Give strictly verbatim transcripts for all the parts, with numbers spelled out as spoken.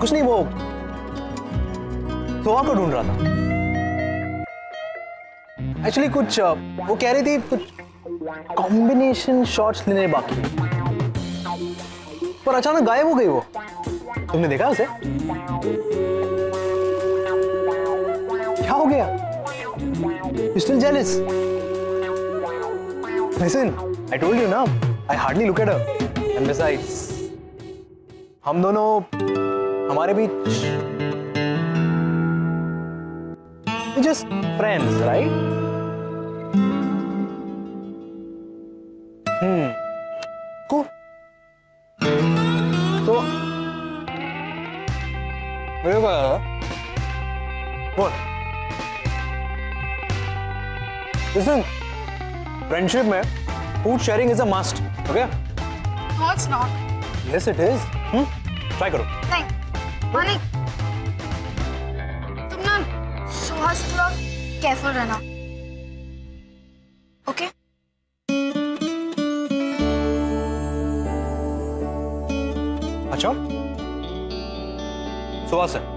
कुछ नहीं, वो सोहा को ढूंढ रहा था। एक्चुअली कुछ वो कह रही थी कुछ कॉम्बिनेशन शॉट्स लेने बाकी है, पर अचानक गायब हो गई वो। तुमने देखा उसे? क्या हो गया? You still jealous? Listen, I told you ना, I hardly look at her. And besides, हम दोनों हमारे बीच we're just friends, right? Hmm. Cool. So, मेरे को बोल। Listen, friendship में food sharing is a must, okay? No, it's not. Yes, it is. Hmm? Try करो। नहीं, मानिक, तुम ना सोहा से थोड़ा केयरफुल रहना, okay? अच्छा, सोहा से?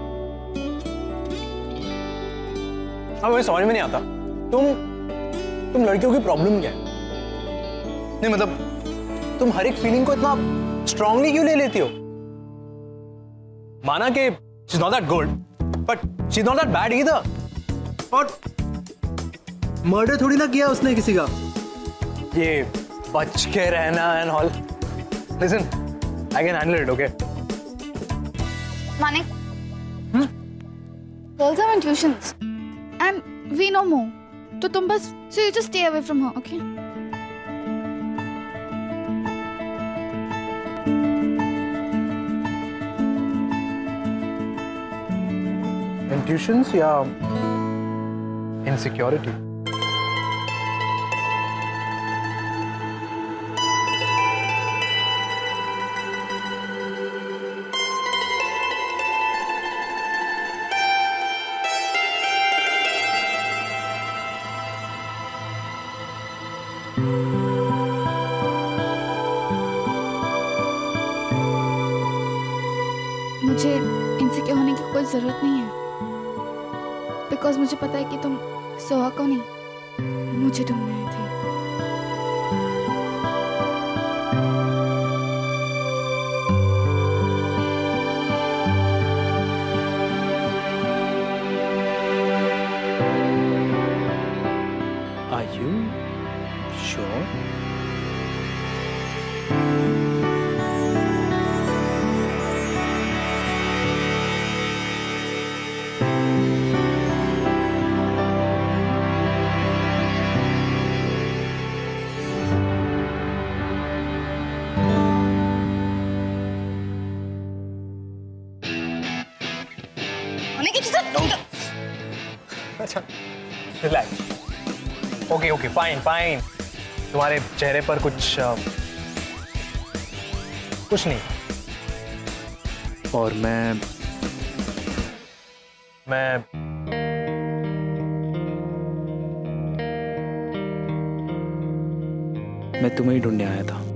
हाँ, मुझे समझ में नहीं आता। तुम तुम लड़कियों की प्रॉब्लम क्या है? नहीं मतलब तुम हर एक फीलिंग को इतना स्ट्रांगली क्यों ले लेती हो? माना कि she is not that good, but she is not that bad either. और मर्डर थोड़ी ना किया उसने किसी का। ये बच के रहना and all. Listen, I can handle it, okay? Manik, hmm? Girls are on tuitions, and we know more. तो तुम बस, so you just stay away from her, okay? Intuitions या insecurity? मुझे इनसिक्योर होने की कोई जरूरत नहीं है, बिकॉज मुझे पता है कि तुम सोहा को नहीं, मुझे ढूंढने आई थी। Are you sure? अच्छा, relax. Okay okay, fine fine. तुम्हारे चेहरे पर कुछ आ, कुछ नहीं। और मैं मैं मैं तुम्हें ही ढूंढने आया था।